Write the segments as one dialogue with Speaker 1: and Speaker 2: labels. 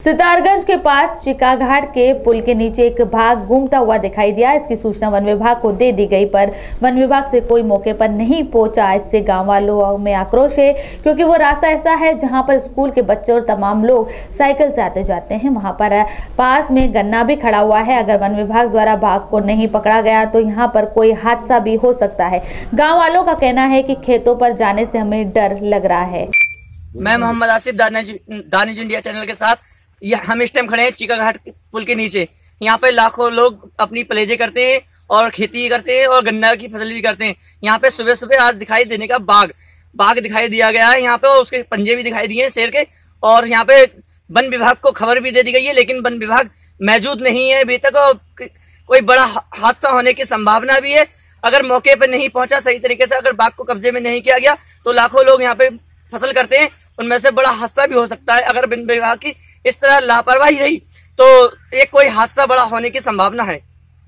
Speaker 1: सितारगंज के पास चिकाघाट के पुल के नीचे एक बाघ घूमता हुआ दिखाई दिया। इसकी सूचना वन विभाग को दे दी गई, पर वन विभाग से कोई मौके पर नहीं पहुंचा। इससे गांव वालों में आक्रोश है, क्योंकि वो रास्ता ऐसा है जहां पर स्कूल के बच्चे और तमाम लोग साइकिल से आते जाते हैं। वहां पर पास में गन्ना भी खड़ा हुआ है। अगर वन विभाग द्वारा बाघ को नहीं पकड़ा गया तो यहाँ पर कोई हादसा भी हो सकता है। गाँव वालों का कहना है कि खेतों पर जाने से हमें डर लग रहा है।
Speaker 2: मैं मोहम्मद आसिफ दानिश इंडिया चैनल के साथ हम इस टाइम खड़े हैं चिकाघाट पुल के नीचे। यहाँ पे लाखों लोग अपनी पलेजे करते हैं और खेती करते हैं और गन्ना की फसल भी करते हैं। यहाँ पे सुबह सुबह आज दिखाई देने का बाघ दिखाई दिया गया है यहाँ पे, और उसके पंजे भी दिखाई दिए हैं शेर के। और यहाँ पे वन विभाग को खबर भी दे दी गई है, लेकिन वन विभाग मौजूद नहीं है अभी तक। और कोई बड़ा हादसा होने की संभावना भी है। अगर मौके पर नहीं पहुंचा सही तरीके से, अगर बाघ को कब्जे में नहीं किया गया तो लाखों लोग यहाँ पे फसल करते हैं, उनमें से बड़ा हादसा भी हो सकता है। अगर वन विभाग की इस तरह लापरवाही रही तो एक कोई हादसा बड़ा होने की संभावना है।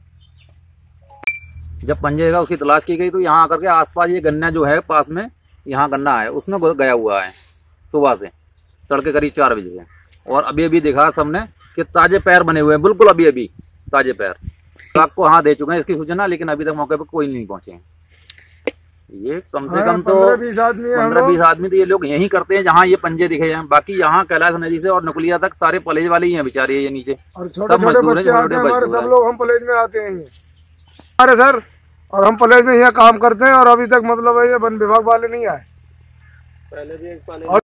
Speaker 3: जब पंजे का उसकी तलाश की गई तो यहाँ आकर के आसपास ये गन्ना जो है पास में, यहाँ गन्ना है उसमें गया हुआ है सुबह से, तड़के करीब 4 बजे से। और अभी अभी देखा सबने कि ताजे पैर बने हुए हैं, बिल्कुल अभी अभी ताजे पैर। आपको हाँ दे चुके हैं इसकी सूचना, लेकिन अभी तक मौके पर कोई नहीं पहुंचे हैं। ये कम से कम तो 15-20 आदमी तो ये लोग यही करते हैं जहाँ ये पंजे दिखे हैं। बाकी यहाँ कैलाश नदी से और नकुलिया तक सारे पलेज वाले ही हैं बेचारे, ये नीचे
Speaker 4: और छोटे छोटे बच्चे आते हैं हमारे, सब लोग हम पलेज में आते हैं अरे सर, और हम पलेज में यहाँ काम करते हैं। और अभी तक मतलब है ये वन विभाग वाले नहीं आए। पहले भी एक